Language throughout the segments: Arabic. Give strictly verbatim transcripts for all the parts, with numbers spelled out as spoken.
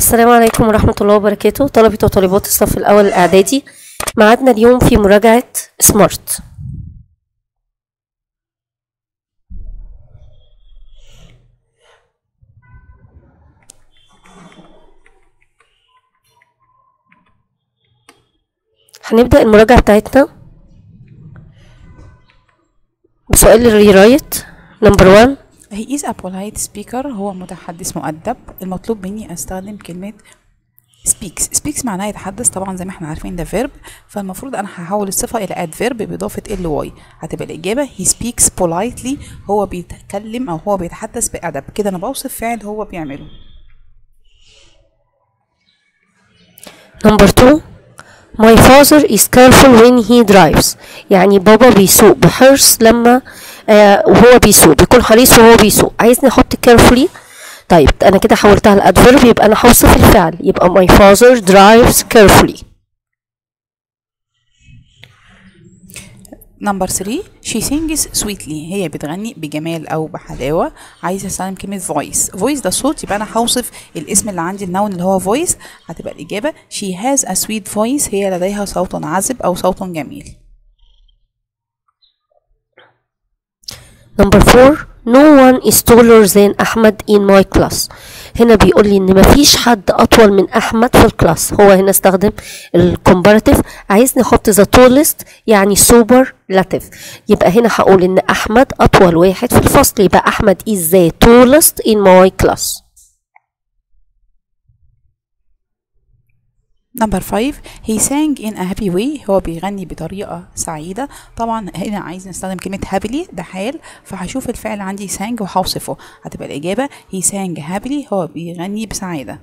السلام عليكم ورحمة الله وبركاته. طلبة وطالبات الصف الأول الإعدادي، معادنا اليوم في مراجعة سمارت. هنبدأ المراجعة بتاعتنا بسؤال الريرايت نمبر واحد. He is a polite speaker. هو متحدث مؤدب. المطلوب مني استخدم كلمة speaks. speaks معناها يتحدث، طبعا زي ما احنا عارفين ده verb، فالمفروض انا هحول الصفة الى adverb باضافة ly. هتبقى الاجابة he speaks politely. هو بيتكلم او هو بيتحدث بأدب. كده انا بوصف فعل هو بيعمله. نمبر اتنين. My father is careful when he drives. يعني بابا بيسوق بحرص لما آه وهو بيسوق، بيكون حريص وهو بيسوق. عايزني احط carefully. طيب انا كده حولتها لادفيرب، يبقى انا هوصف الفعل، يبقى my father drives carefully. نمبر ثلاثة. she sings sweetly. هي بتغني بجمال او بحلاوه. عايزه استخدم كلمه voice. voice ده صوت، يبقى انا هوصف الاسم اللي عندي النون اللي هو voice. هتبقى الاجابه she has a sweet voice. هي لديها صوت عذب او صوت جميل. نمبر أربعة. no one is taller than أحمد in my class. هنا بيقول لي ان مفيش حد اطول من احمد في الكلاس. هو هنا استخدم الكومباراتيف، عايزني احط the tallest يعني superlative. يبقى هنا هقول ان احمد اطول واحد في الفصل، يبقى احمد is the tallest in my class. نمبر خمسة. he sang in a happy way. هو بيغني بطريقة سعيدة. طبعا هنا عايز نستخدم كلمة happily، ده حال، فهشوف الفعل عندي sang وهوصفه. هتبقى الإجابة he sang happily. هو بيغني بسعادة.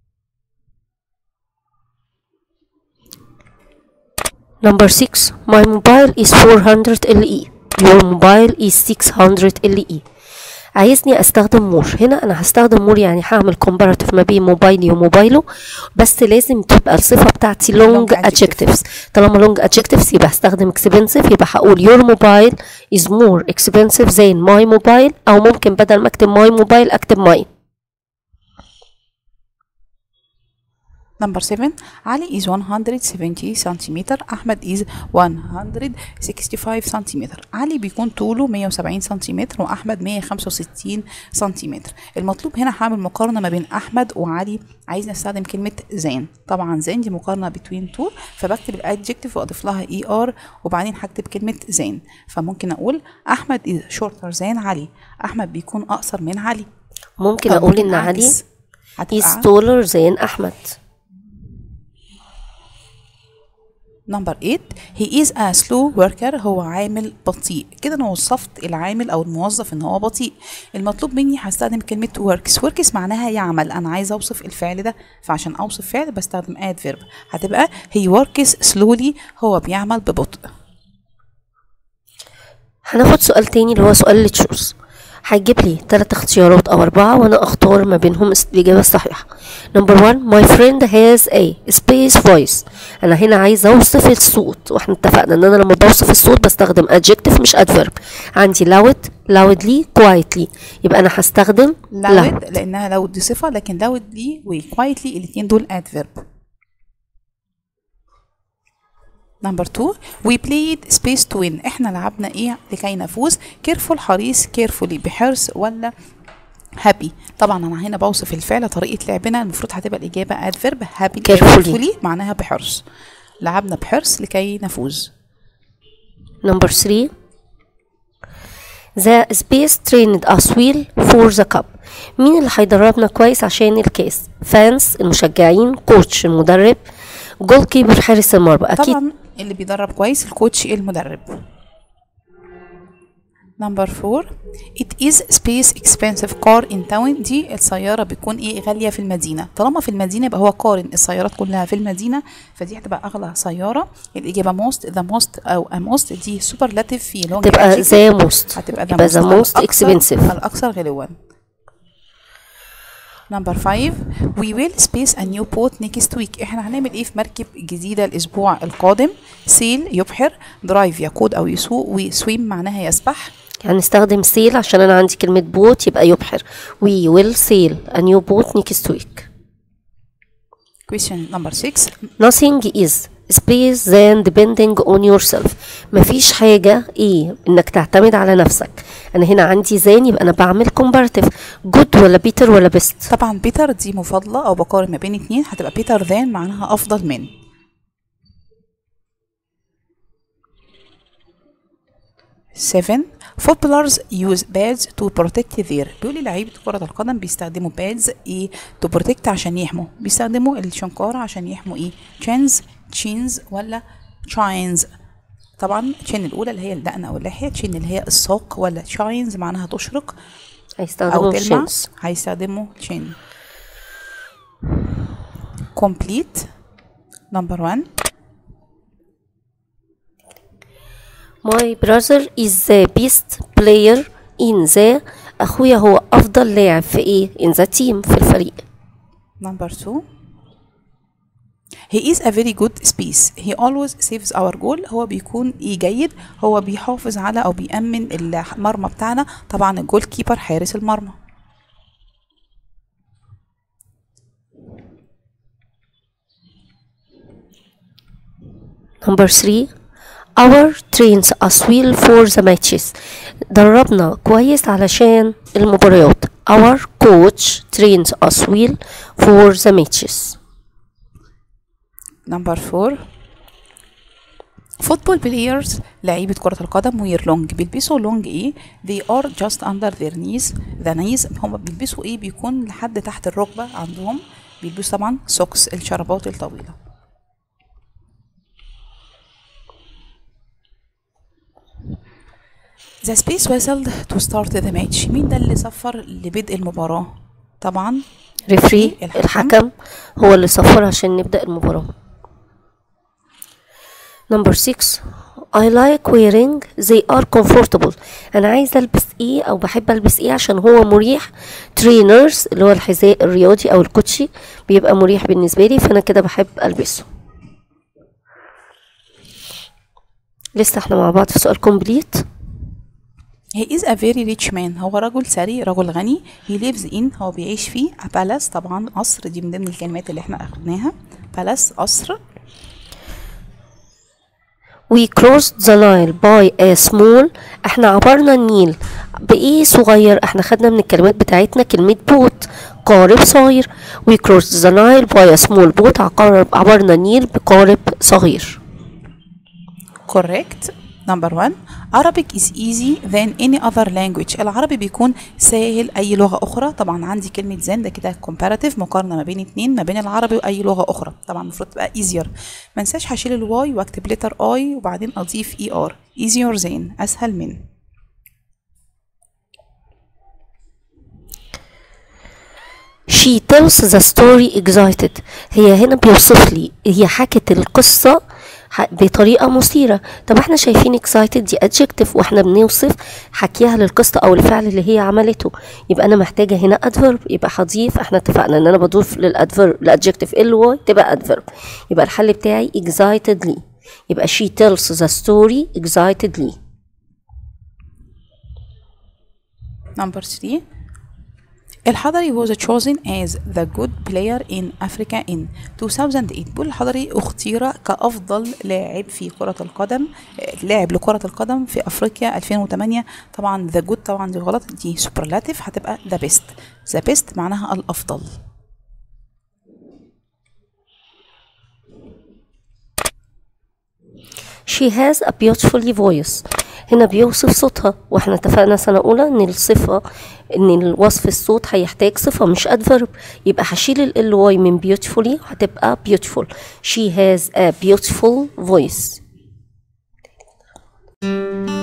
نمبر ستة. my mobile is four hundred L E. your mobile is six hundred L E. عايزني استخدم مور. هنا انا هستخدم مور يعني هعمل كومباراتيف ما بين موبايلي وموبايله، بس لازم تبقى الصفه بتاعتي لونج adjectives. طالما لونج adjectives يبقى هستخدم expensive، يبقى هقول your mobile is more expensive than my mobile، او ممكن بدل ما اكتب my mobile اكتب my. نمبر سبعة. علي is one hundred seventy سنتيمتر. أحمد is one hundred sixty-five سنتيمتر. علي بيكون طوله مية وسبعين سنتيمتر وأحمد مية وخمسة وستين سنتيمتر. المطلوب هنا هعمل مقارنة ما بين أحمد وعلي. عايز نستخدم كلمة than. طبعا than دي مقارنة between two، فبكتب الادجكتيف وأضيف لها er وبعدين هكتب كلمة than. فممكن أقول أحمد is shorter than علي. أحمد بيكون أقصر من علي. ممكن أقول إن علي is taller than أحمد. نمبر ثمانية. he is a slow worker. هو عامل بطيء. كده انا وصفت العامل او الموظف ان هو بطيء. المطلوب مني هستخدم كلمه works. works معناها يعمل. انا عايزه اوصف الفعل ده، فعشان اوصف فعل بستخدم adverb. هتبقى he works slowly. هو بيعمل ببطء. هناخد سؤال تاني اللي هو سؤال التشوز. هيجيب لي ثلاث اختيارات او اربعه وانا اختار ما بينهم الاجابه الصحيحه. نمبر واحد. my friend has a space voice. انا هنا عايزه اوصف الصوت، واحنا اتفقنا ان انا لما بوصف الصوت بستخدم adjective مش adverb. عندي loud loudly quietly، يبقى انا هستخدم loud, loud. لانها loud دي صفه، لكن loudly و quietly الاثنين دول adverb. نمبر اتنين. we played space to win. احنا لعبنا ايه لكي نفوز. careful حريص، carefully بحرص، ولا happy. طبعا انا هنا بوصف الفعل طريقه لعبنا، المفروض هتبقى الاجابه adverb. happy carefully معناها بحرص. لعبنا بحرص لكي نفوز. نمبر ثلاثة. the space trained us well for the cup. مين اللي هيدربنا كويس عشان الكاس؟ فانس المشجعين، كوتش المدرب، جول كيبر حارس المرمى. اكيد طبعا اللي بيدرب كويس الكوتش المدرب. نمبر أربعة. it is space expensive car in town. دي السيارة بتكون ايه غالية في المدينة. طالما في المدينة يبقى هو قارن السيارات كلها في المدينة، فدي هتبقى أغلى سيارة. الإجابة most the most أو a most دي superlative في لون تبقى the most. هتبقى the most, most expensive الأكثر غلوا. نمبر خمسة. we will space a new boat next week. احنا هنعمل ايه في مركب جديدة الأسبوع القادم. sail يبحر، drive يقود أو يسوق، وswim معناها يسبح. يعني نستخدم sail عشان أنا عندي كلمة boat يبقى يبحر. we will sail a new boat next week. question number six. nothing is space than depending on yourself. مفيش حاجة ايه انك تعتمد على نفسك. انا هنا عندي زان يبقى انا بعمل comparative. good ولا better ولا best؟ طبعا better دي مفاضلة او بقارن ما بين اتنين، هتبقى better than معناها افضل من. seven. footballers use pads to protect their. بيقول لي لعيبة كرة القدم بيستخدموا pads ايه to protect عشان يحموا، بيستخدموا الشنكارة عشان يحموا ايه chins chins ولا chines. طبعا chin الأولى اللي هي الدقن أو اللحية، chin اللي هي الساق، ولا chines معناها تشرق أو تلمع، هيستخدموا chin. complete number one. My brother is the best player in the. أخويا هو أفضل لاعب في إيه؟ in the team في الفريق. number two. He is a very good space. He always saves our goal. هو بيكون إيه جيد، هو بيحافظ على أو بيأمن المرمى بتاعنا. طبعا الجول كيبر حارس المرمى. number three. Our trains us well for the matches. دربنا كويس علشان المباريات. Our coach trains us well for the matches. number four. football players لعيبة كرة القدم wear long. بيلبسوا long ايه؟ they are just under their knees. the knees هم بيلبسوا ايه؟ بيكون لحد تحت الركبة عندهم. بيلبسوا طبعا socks الشرابات الطويلة. The space whistled to start the match. مين ده اللي صفر لبدء المباراة؟ طبعا ريفري الحكم هو اللي صفر عشان نبدأ المباراة. number six. I like wearing they are comfortable. أنا عايزة ألبس إيه أو بحب ألبس إيه عشان هو مريح. trainers اللي هو الحذاء الرياضي أو الكوتشي بيبقى مريح بالنسبة لي، فأنا كده بحب ألبسه. لسه احنا مع بعض في سؤال complete. He is a very rich man. هو رجل ثري، رجل غني. He lives in هو بيعيش فيه a palace. طبعا قصر، دي من ضمن الكلمات اللي احنا أخدناها. palace قصر. We crossed the Nile by a small. احنا عبرنا النيل بإيه صغير. احنا خدنا من الكلمات بتاعتنا كلمة boat قارب صغير. We crossed the Nile by a small boat. عبرنا النيل بقارب صغير. correct. number one. Arabic is easy than any other language. العربي بيكون سهل أي لغة أخرى. طبعا عندي كلمة than ده كده comparative، مقارنة ما بين اتنين، ما بين العربي وأي لغة أخرى. طبعا المفروض تبقى easier. ما انساش هشيل الواي واكتب letter I وبعدين أضيف er. easier than أسهل من. She tells the story excited. هي هنا بيوصف لي، هي حكت القصة بطريقة مثيرة. طب احنا شايفين excited دي adjective واحنا بنوصف حكيها للقصة او الفعل اللي هي عملته، يبقى انا محتاجة هنا adverb. يبقى هضيف، احنا اتفقنا ان انا بضيف للادفيرب الادجكتيف ال واي تبقى adverb. يبقى الحل بتاعي excitedly. يبقى she tells the story excitedly. number three. الحضري was chosen as the good player in Africa in two thousand eight. بيقول الحضري اختير كأفضل لاعب في كرة القدم، لاعب لكرة القدم في أفريقيا ألفين وتمانية. طبعا the good طبعا دي غلط، دي superlative، هتبقى the best. the best معناها الأفضل. She has a beautiful voice. هنا بيوصف صوتها، واحنا اتفقنا سنة أولى إن الصفة إن الوصف الصوت هيحتاج صفة مش adverb. يبقى هشيل ال واي من beautifully هتبقى beautiful. She has a beautiful voice.